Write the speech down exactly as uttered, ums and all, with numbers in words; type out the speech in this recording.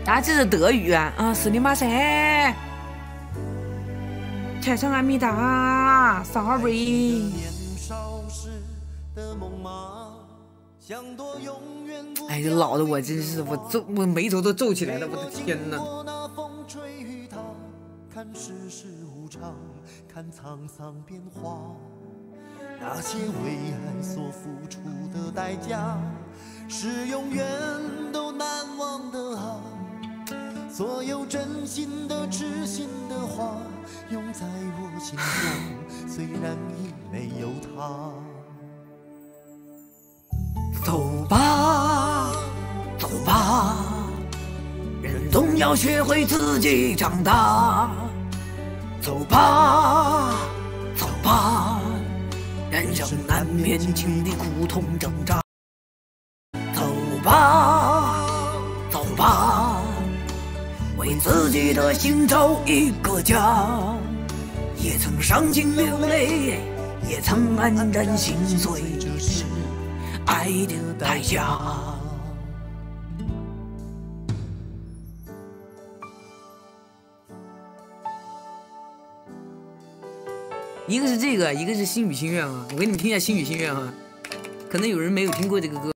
啊，这是德语啊啊，斯里马塞，太上阿米达 ，sorry。哎，这老的我真是我皱我眉头都皱起来了，我的天哪！看世事无常，看沧桑变化，那些为爱所付出的代价，是永远都难忘的啊！所有真心的、痴心的话，永在我心中，虽然已没有他。走吧，走吧，人总要学会自己长大。走吧，走吧，人生难免经历苦痛挣扎。走吧，走吧，为自己的心找一个家。也曾伤心流泪，也曾黯然心碎，这是爱的代价。一个是这个，一个是心语心愿啊。我给你们听一下心语心愿啊，可能有人没有听过这个歌。